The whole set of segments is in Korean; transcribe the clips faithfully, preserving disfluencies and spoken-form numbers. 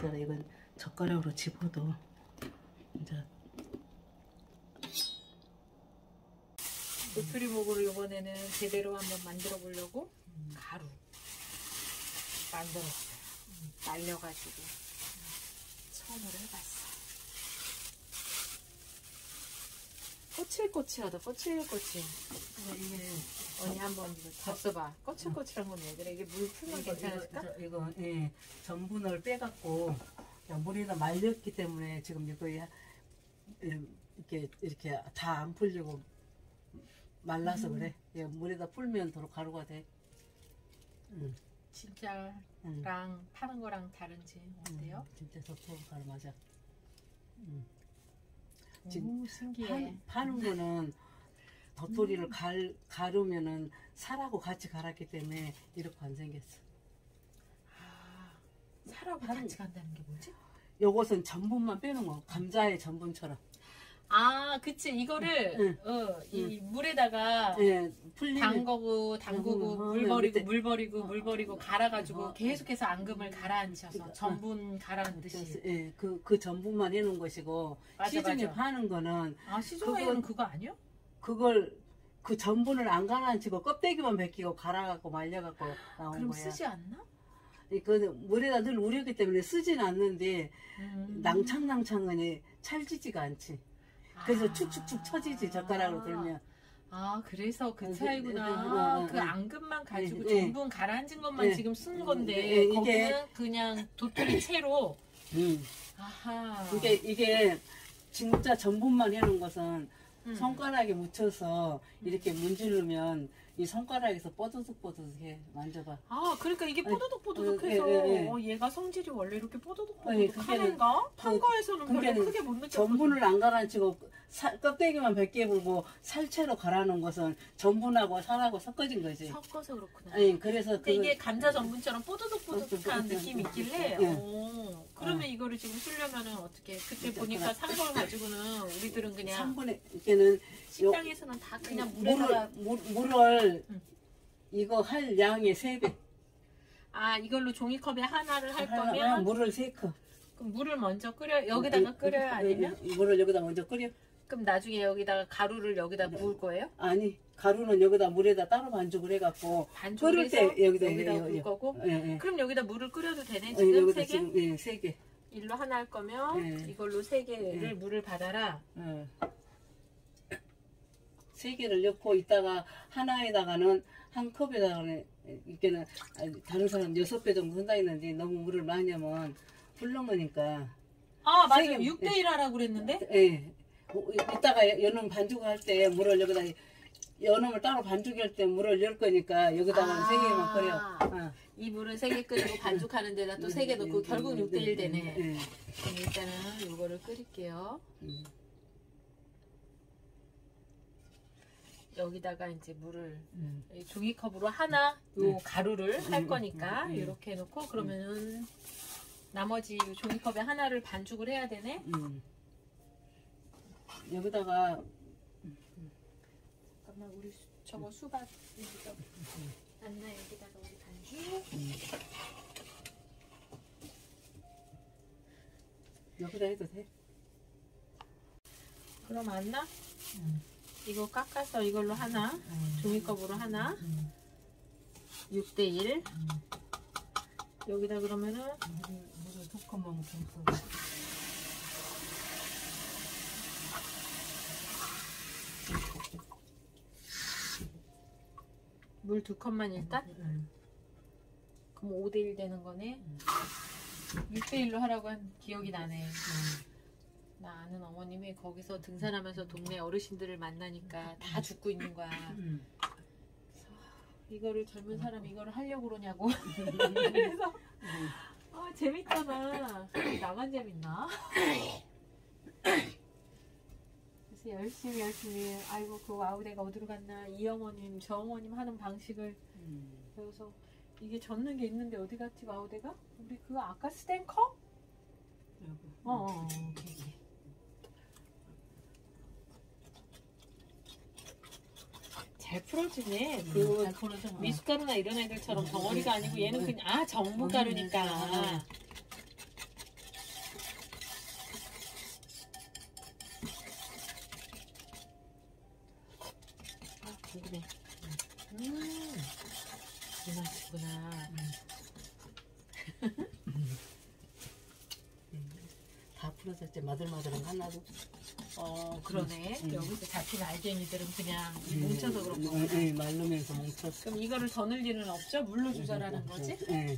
되잖아. 이건 젓가락으로 집어도 이제 도토리묵으로 이번에는 제대로 한번 만들어 보려고 음. 가루 만들었어요. 음. 말려가지고 음. 처음으로 해봤어. 꼬칠꼬칠하다. 꼬칠꼬칠. 이게 언니 한번 이거 잡숴봐. 꼬칠꼬칠한 건 왜 그래? 이게 물 풀면 괜찮을까? 이거, 이거 예, 전분을 빼갖고 물에다 말렸기 때문에 지금 이거 예, 이렇게 이렇게 다 안 풀리고 말라서 음. 그래. 예, 물에다 풀면 도로 가루가 돼. 음. 진짜랑 음. 파는 거랑 다른지 어때요? 음, 진짜 도토리 가루 맞아. 음. 오, 신기해. 파, 파는 거는 도토리를 음. 갈, 가르면은 살하고 같이 갈았기 때문에 이렇게 안 생겼어. 아, 살하고 같이 간다는 게 뭐지? 요것은 전분만 빼는 거. 감자의 전분처럼. 아, 그치. 이거를 응. 어, 이 응. 물에다가 예, 풀리는 담그고 담그고 응, 응, 물 버리고 응, 물 버리고 어, 물 버리고 갈아가지고 어, 계속해서 앙금을 가라앉혀서 어, 전분 가라앉듯이. 예, 그, 그 전분만 해놓은 것이고 맞아, 시중에 맞아. 파는 거는 아, 시중에는 그거 아니야? 그걸 그 전분을 안 가라앉히고 껍데기만 벗기고 갈아갖고 말려갖고 나온 그럼 거야. 쓰지 않나? 그 물에다 늘 우렸기 때문에 쓰진 않는데 음. 낭창낭창은 찰지지가 않지. 그래서 아 축축축 처지지 젓가락으로 들면. 아 그래서 그 차이구나. 어, 어, 어, 그 앙금만 가지고 예, 전분 가라앉은 것만 예, 지금 쓴 건데 예, 거기는 이게 그냥 도토리 채로. 음. 아하. 이게 이게 진짜 전분만 해놓은 것은 음. 손가락에 묻혀서 이렇게 문지르면 이 손가락에서 뽀드득뽀드득해. 만져봐. 아 그러니까 이게 뽀드득뽀드득해서 예, 예, 예. 어, 얘가 성질이 원래 이렇게 뽀드득뽀드득하는가? 판 거에서는 별로 크게 못 느꼈거든. 전분을 안 가라앉히고 살, 껍데기만 벗겨 불고 살채로 갈아놓은 것은 전분하고 살하고 섞어진 거지. 섞어서 그렇구나. 아니 그래서 근데 그, 이게 감자 전분처럼 뽀드득뽀드득한 느낌이 있길래 예. 오, 그러면 어. 이거를 지금 쓰려면은 어떻게 그때 보니까 산 걸 가지고는 우리들은 그냥 삼 분의 이게는 식당에서는 다 그냥 물에다가 물을, 물, 물을 응. 이거 할 양의 세 배. 아 이걸로 종이컵에 하나를 할 하나, 거면 물을 세 컵. 그럼 물을 먼저 끓여 여기다가 끓여야 아니면? 물을 여기다 먼저 끓여. 그럼 나중에 여기다가 가루를 여기다 네. 부을 거예요? 아니 가루는 여기다 물에다 따로 반죽을 해갖고 끓을 때 여기다, 여기다 부을 여, 거고. 예, 예. 그럼 여기다 물을 끓여도 되네 지금 예, 세 개? 지금, 예, 세 개. 일로 하나 할 거면 예. 이걸로 세 개를 예. 물을 받아라. 예. 세 개를 넣고 이따가 하나에다가는 한 컵에다가는 이게는 다른 사람 여섯 배 정도 한다 했는데 너무 물을 많이 하면 불렁으니까. 아 맞아요. 육 대 일 하라고 그랬는데? 예. 이따가 연음 반죽을 할 때 물을 여기다 연음을 따로 반죽할 때 물을 열 거니까 여기다가 아 세 개만 끓여. 어. 이 물은 세 개 끓이고 반죽하는 데다 또 세 개 넣고 결국 육 대 일 되네. 네. 그럼 일단은 요거를 끓일게요. 음. 여기다가 이제 물을 음. 종이컵으로 하나 요 음. 가루를 음. 할 거니까 음. 이렇게 해놓고 그러면은 나머지 종이컵에 하나를 반죽을 해야 되네. 음. 여기다가 잠깐만 우리 저거 수박 여기다 안나 여기다가 우리 반죽 음. 여기다 해도 돼? 그럼 안나? 음. 이거 깎아서 이걸로 하나 음. 종이컵으로 하나 음. 육 대 일 음. 여기다 그러면은 물을 두 컵만 묻혀서 물 두 컵만 일단? 음. 그럼 오 대 일 되는 거네? 음. 육 대 일로 하라고 한 기억이 나네. 음. 나 아는 어머님이 거기서 등산하면서 동네 어르신들을 만나니까 다 죽고 있는 거야. 음. 그래서 이거를 젊은 사람이 이거를 하려고 그러냐고. 그래서 아, 재밌잖아. 나만 재밌나? 그래서 열심히 열심히 아이고 그 와우대가 어디로 갔나 이 어머님 저 어머님 하는 방식을 음. 배워서 이게 젓는 게 있는데 어디 갔지 와우대가? 우리 그거 아까 스탠커? 어어 어, 오케이. 잘 풀어지네. 음, 그 잘 풀어져. 미숫가루나 이런 애들처럼 덩어리가 아니고 얘는 그냥 아 전분가루니까. 맛있네. 음, 이 맛이구나. 다 풀어졌지. 마들마들한 하나도. 어, 그러네. 음. 여기서 잡힌 알갱이들은 그냥 음, 뭉쳐서 그런 음, 거구나. 음, 말르면서 뭉쳤어. 그럼 이거를 더 넣을 일은 없죠? 물로 조절하는 거지? 예.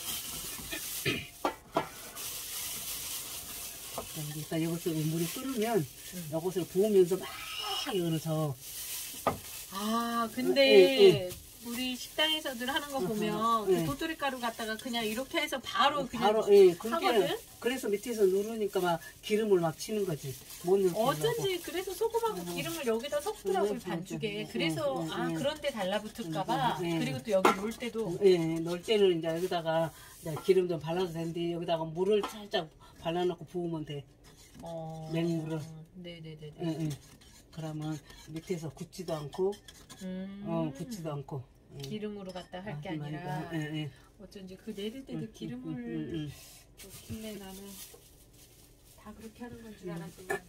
일단 이것을 물이 끓으면 음. 이것을 부으면서 막 열어서. 아, 예, 근데 우리 식당에서들 하는 거 어, 보면 어, 그 예. 도토리 가루 갖다가 그냥 이렇게 해서 바로 그냥 바로 예, 그게 하거든? 그래서 밑에서 누르니까 막 기름을 막 치는 거지. 못 넣으려고. 어쩐지 그래서 소금하고 음. 기름을 여기다 섞더라고요, 음, 반죽에. 음, 그래서 음, 아, 음. 그런데 달라붙을까봐. 음, 음, 음. 그리고 또 여기 놓을 때도 예, 넣을 때는 이제 여기다가 이제 기름 좀 발라도 되는데 여기다가 물을 살짝 발라놓고 부으면 돼. 어... 맹물을. 네네네네. 예, 예. 그러면 밑에서 굳지도 않고, 음... 어, 붙지도 않고. 예. 기름으로 갖다 할 게 아, 아니라 그러니까, 예, 예. 어쩐지 그 내릴 때도 음, 기름을 음, 음, 음. 넣길래 나는 다 그렇게 하는 건 줄 음. 알았더니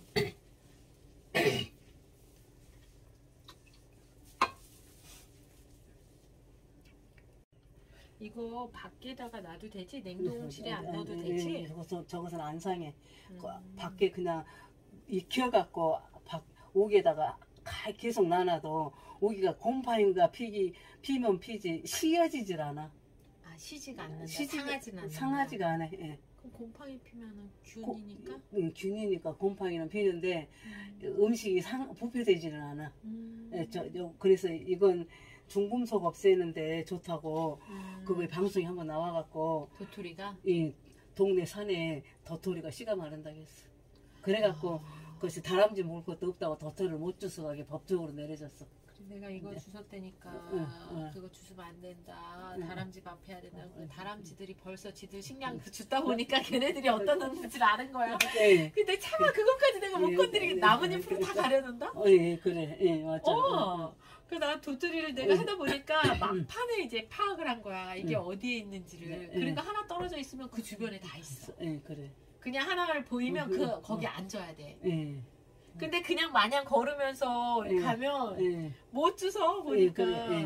이거 밖에다가 놔도 되지? 냉동실에 안 넣어도 예, 되지? 예, 저것은, 저것은 안 상해. 음. 그 밖에 그냥 익혀갖고 밖 옥에다가 가- 계속 놔놔도 오기가 곰팡이가 피기 피면 피지 씌어지질 않아. 아, 시지가 않는다. 시지가- 상하진 않는다. 상하지가 않아. 예. 그럼 곰팡이 피면은 고- 균이니까? 음, 균이니까 곰팡이는 피는데 음. 음식이 상 부패되지는 않아. 음. 예, 저, 저, 그래서 이건 중금속 없애는데 좋다고 음. 그거 방송에 한번 나와갖고 도토리가? 이 동네 산에 도토리가 씨가 마른다고 했어. 그래갖고 아. 그것이 다람쥐 먹을 것도 없다고 도토리를 못 주서 가게 법적으로 내려졌어. 그래, 내가 이거 네. 주웠다니까 응, 응. 그거 주우면 안 된다. 응. 다람쥐 밥 해야 된다. 응, 고 응. 다람쥐들이 벌써 지들 식량 주다 보니까 걔네들이 어떤 놈인지 아는 거야. 예. 근데 차마 그것까지 내가 못 예, 건드리게 예, 나뭇잎으로 예, 다 그러니까. 가려놓는다? 어, 예, 그래. 예, 맞아. 어. 그래서 나 도토리를 내가 응. 하다 보니까 막판에 이제 파악을 한 거야. 이게 응. 어디에 있는지를. 네, 그러니까 하나 떨어져 있으면 그 주변에 다 있어. 예, 그래. 그냥 하나를 보이면 응, 그 응, 거기 응. 앉아야 돼. 예. 근데 그냥 마냥 걸으면서 응. 가면 예. 못 주워 보니까. 그래, 예.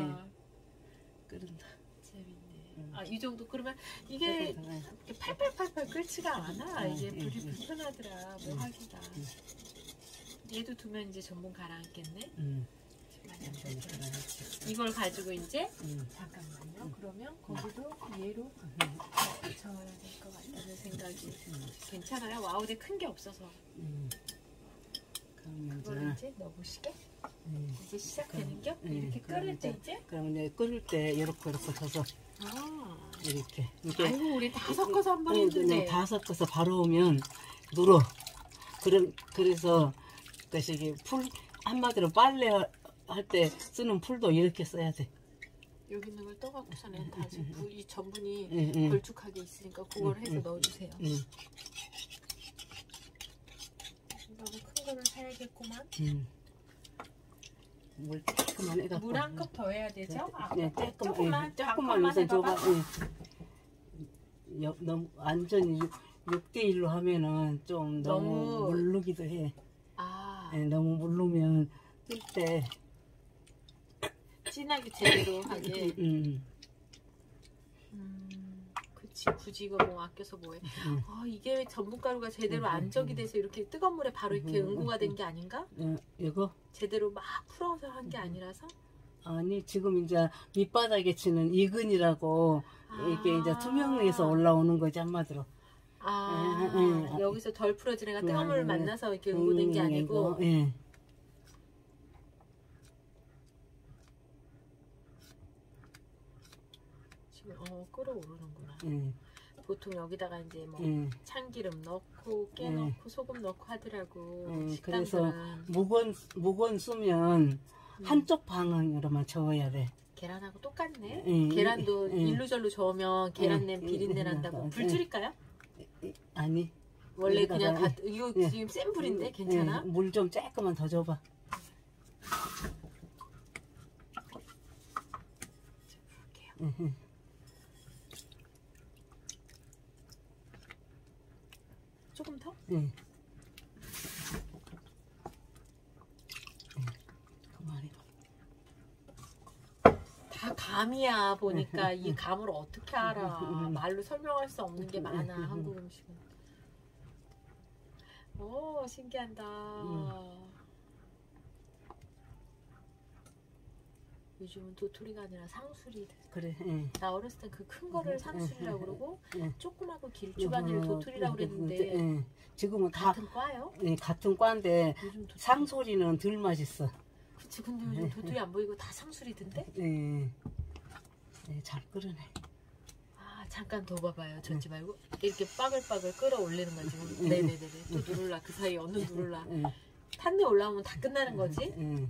끓는다. 재밌네. 응. 아, 이 정도 끓으면 이게 끓는다. 예. 이렇게 팔팔팔팔 끓지가 않아. 응, 이게 응, 불이 응. 불편하더라. 뭐 응. 하기가. 얘도 두면 이제 전분 가라앉겠네. 음. 많이 안 괜찮아, 좋더라. 그래. 이걸 가지고 이제 음. 잠깐만요. 그러면 거기도 얘로 저어야 될 것 같다는 생각이 괜찮아요. 와우대 큰 게 없어서 음. 그럼 그걸 이제 이제 넣어보시게. 음. 이제 시작되는겨? 음, 이렇게 그럼 끓을 때 이제- 이제. 그럼 이제 끓을 때 이렇게 이렇게 져서 아, 이렇게 이게 아이고 우리 다 섞어서 한번 아니, 했는데. 그냥 다 섞어서 바로 오면 눌어. 그런 그래서 그래서 이게 풀 한마디로 빨래 할 때 쓰는 풀도 이렇게 써야 돼. 여기 있는 걸 떠갖고서는 다 지금 부- 이 전분이 응, 응. 걸쭉하게 있으니까 그걸 응, 해서 응. 넣어주세요. 응, 너무 큰 거를 사야겠구만. 응. 물 조금만 해갖고. 물 한 컵 더 해야 되죠? 아, 네, 조금, 조금만, 예, 조금만 잠깐만 우선 줘봐. 해봐봐. 예. 여- 너무 완전히 육 대 일로 하면은 좀 너무, 너무- 물르기도 해. 아, 예, 너무 물르면 뜰 때. 진하게 제대로 하게. 음, 음, 그치. 굳이 이거 뭐 아껴서 뭐해. 음. 아, 이게 전분가루가 제대로 음, 안 적이 음. 돼서 이렇게 뜨거운 물에 바로 이렇게 음, 음, 응고가 음. 된 게 아닌가? 예, 이거? 제대로 막 풀어서 한 게 아니라서? 아니, 지금 이제 밑바닥에 치는 이근이라고 이게 이제 아. 투명해서 올라오는 거지, 한마디로. 아, 음, 음. 여기서 덜 풀어진 애가 음, 뜨거운 물을 음, 만나서 이렇게 응고된 게 음, 아니고. 이거, 예. 지금 어 끓어오르는구나. 예, 보통 여기다가 이제 뭐 예. 참기름 넣고 깨 음. 넣고 소금 넣고 하더라고. 음, 식당들은 묵은, 묵은 쓰면 한쪽 방향으로만 저어야 돼. 계란하고 똑같네. 음, 계란도 음. 일루절루 저으면 계란냄 음, 비린내 음, 난다고. 음, 불 음. 줄일까요? 아니. 원래 여기다가, 그냥 다 예. 이거 예. 지금 센 불인데 괜찮아? 물 좀 조금만 더 줘봐. 볼게요. 음, 음. 조금 더? 예. 예. 그만해봐. 감이야 보니까 이 감을 어떻게 알아. 말로 설명할 수 없는 게 많아 한국 음식은. 오 신기하다. 음. 요즘은 도토리가 아니라 상수리. 그래. 응. 나 어렸을 때 그 큰 거를 상수리라고 그러고 응. 조그맣고 길쭉한 애 도토리라고 그랬는데 응. 지금은 같은 다 과요? 네, 같은 과인데 상소리는 덜 맛있어. 그치. 근데 요즘 도토리 안 보이고 다 상수리던데? 네. 네, 잘 끓으네. 아 잠깐 더 봐봐요. 젓지 말고 이렇게 빠글빠글 끌어올리는 거지. 응. 네네네네. 또 누를라. 그 사이에 어느 누를라. 응. 탄내 올라오면 다 끝나는 거지? 응.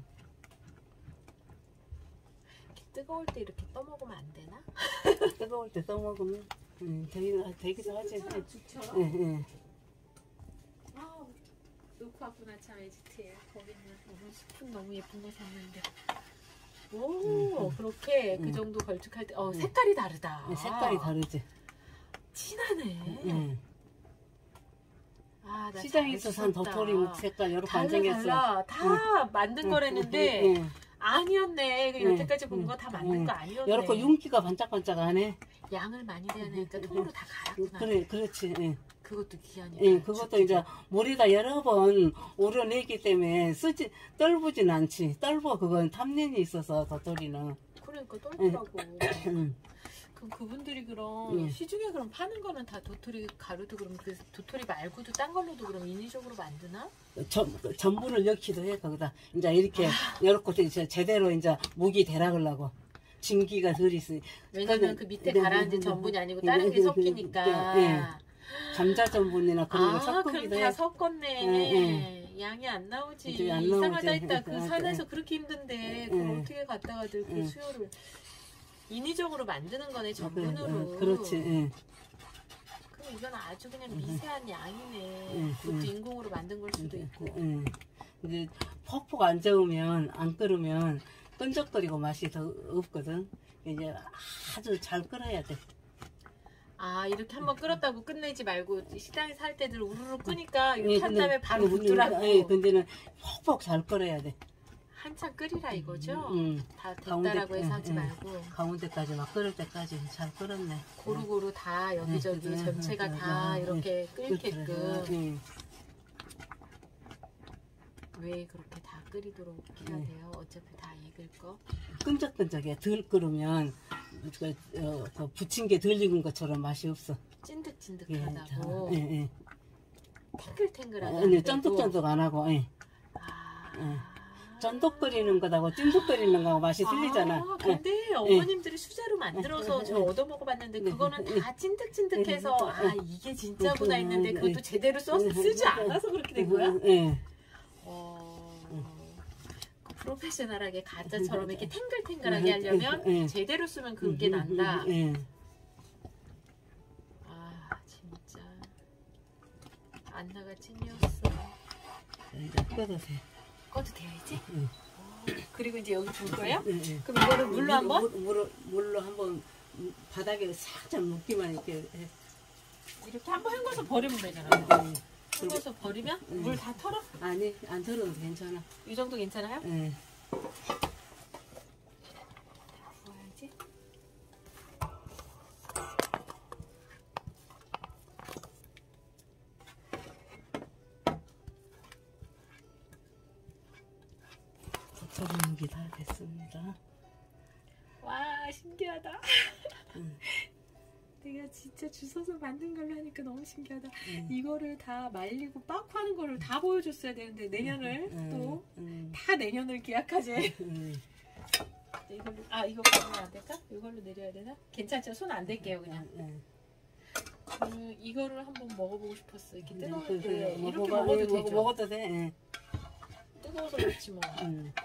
뜨거울 때 이렇게 떠먹으면 안 되나? 뜨거울 때 떠먹으면 응, 되기도, 되기도 하지. 죽처럼? 응, 응. 아, 놓고 왔구나 참 에지트에. 거기는 오늘 스푼 너무 예쁜 거 샀는데. 오, 응, 그렇게 응. 그 정도 걸쭉할 때, 어, 응. 색깔이 다르다. 응, 색깔이 다르지. 진하네. 응. 아, 나 시장에서 산 도토리 색깔 이렇게 안 생겼어. 달라, 다 응. 만든 응. 거랬는데. 응. 아니었네. 응, 여태까지 본 거 다 만든 응. 거 아니었네. 이렇게 윤기가 반짝반짝하네. 양을 많이 대야되니까 통으로 다 갈았구나. 그래, 그렇지. 응. 그것도 귀하니까. 응, 그것도 이제 물에다 여러 번 우려내기 때문에 쓰지 떨부진 않지. 떨버 그건 탐nen이 있어서 도토리는. 그러니까 떨더라고. 응. 그럼 그분들이 그럼 응. 시중에 그럼 파는 거는 다 도토리 가루도 그럼 그 도토리 말고도 딴 걸로도 그럼 인위적으로 만드나? 전, 전분을 넣기도 해 거기다 이제 이렇게 아. 이렇게 이제 제대로 이제 무기 대락을라고 진기가 덜 있어. 왜냐면 그 밑에 가라앉은 전분이 아니고 다른 게 섞이니까. 네. 감자 전분이나 그런 거 아, 섞기도 해. 다 섞었네. 네. 양이 안 나오지. 안 이상하다 했다. 그 산에서 그렇게 힘든데 그걸 어떻게 갖다가들 그 수요를 인위적으로 만드는 거네 전분으로. 그렇지. 응. 그럼 이건 아주 그냥 미세한 양이네. 응. 그것도 응. 인공으로 만든 걸 수도 있고. 응. 이제 퍽퍽 안 저으면 안 끓으면 끈적거리고 맛이 더 없거든. 이제 아주 잘 끓어야 돼. 아 이렇게 한번 끓었다고 끝내지 말고 시장에서 살 때들 우르르 끄니까 이렇게 한 다음에 바로 붓더라고. 네, 근데는 퍽퍽 잘 끓어야 돼. 한참 끓이라 이거죠? 응. 다 됐다라고 해서 하지 응, 말고 가운데까지 막 끓을 때까지 잘 끓었네. 고루고루 다 여기저기 응, 전체가 응, 다 응, 이렇게 끓게끔 응. 왜 그렇게 다 끓이도록 해야 돼요? 어차피 다 익을 거. 끈적끈적해. 덜 끓으면 그, 어, 그 부친 게 덜 익은 것처럼 맛이 없어. 찐득찐득하다고. 예, 예. 탱글탱글하다. 아니 쫀득쫀득 안 하고. 예. 아. 예. 쫀득거리는 거하고 찐득거리는 거하고 맛이 틀리잖아. 아, 근데 예. 어머님들이 수제로 만들어서 저 얻어 먹어봤는데 그거는 다 찐득찐득해서 아 이게 진짜구나 했는데 그것도 제대로 써서 쓰지 않아서 그렇게 된 거야? 예. 어, 프로페셔널하게 가짜처럼 이렇게 탱글탱글하게 하려면 제대로 쓰면 그게 난다. 아 진짜 안나가 찐이었어. 이제 꺼도 돼. 꺼도 돼야지? 응. 그리고 이제 여기 줄 거예요? 응, 응. 그럼 이거를 물로 한번? 물로, 물로 한번 바닥에 살짝 묶기만 이렇게 해. 이렇게 한번 헹궈서 버리면 되잖아. 응. 헹궈서 버리면 응. 물 다 털어? 아니 안 털어도 괜찮아. 이 정도 괜찮아요? 응. 부어야지. 도토리묵이 다 됐습니다. 와 신기하다. 응. 내가 진짜 주워서 만든 걸로 하니까 너무 신기하다. 응. 이거를 다 말리고 빠꾸 하는 거를 다 보여줬어야 되는데 내년을 응. 또 다 응. 내년을 기약하지. 응. 이걸로 아 이거 보면 안 될까? 이걸로 내려야 되나? 괜찮죠? 손 안 댈게요 그냥. 응. 음, 이거를 한번 먹어보고 싶었어. 이렇게 뜨거울 응. 때 응. 이렇게 먹어, 먹어도 먹어, 되죠? 먹어도 돼. 응. 뜨거워서 그렇지 뭐. 응.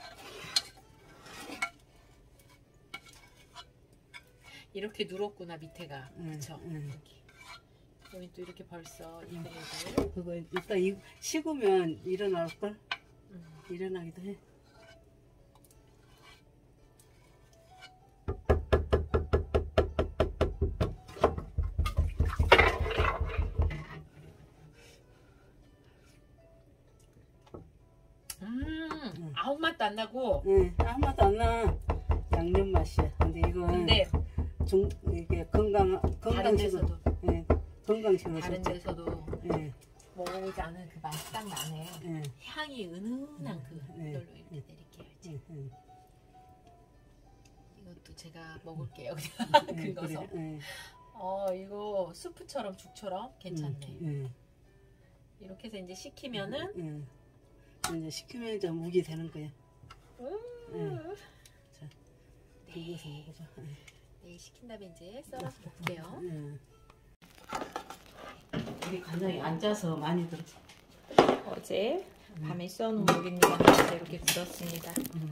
이렇게 누렇구나 밑에가. 응. 그쵸? 응. 여기 또 이렇게 벌써 익은 그거 이따 이, 식으면 일어날걸? 응. 일어나기도 해. 음, 응. 아무 맛도 안 나고. 응, 아무 맛도 안 나. 양념 맛이야. 근데 이건 근데 중 이게 건강 다른 건강식으로 데서도 예, 건강식으로 다른 좋죠. 데서도 예, 먹어보지 않은 그 맛이 딱 나네. 예, 향이 은은한 그 네. 이걸로 이렇게 내릴게요. 이제 예, 예. 이것도 제가 먹을게요. 그냥 예, 긁어서. 그래, 예. 어 이거 수프처럼 죽처럼 괜찮네. 예, 이렇게 해서 이제 식히면은 예. 이제 식히면 이제 묵이 되는 거야. 음, 자, 긁어서 먹어줘. 네, 식힌 다음에 이제 썰어서 볼게요. 예. 우리 간장이 안 짜서 많이 들었어. 어제 밤에 써놓은 물입니다. 그래서 이렇게 들었습니다. 음.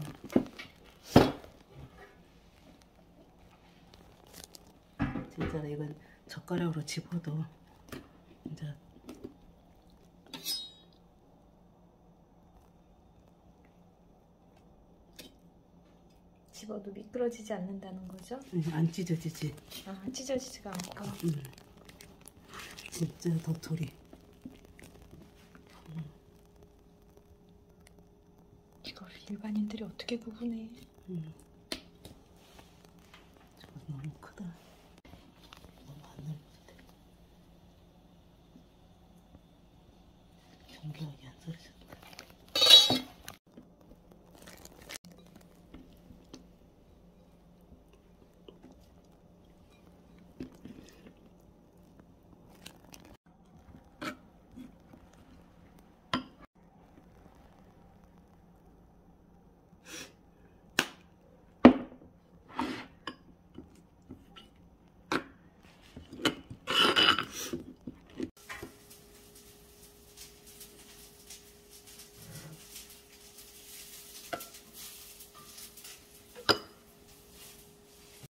진짜 이건 젓가락으로 집어도 이제 집어도 미끄러지지 않는다는 거죠? 안 찢어지지. 아 찢어지지가 않고. 음. 진짜 도토리. 이걸 일반인들이 어떻게 구분해? 음. 저거 너무 크다.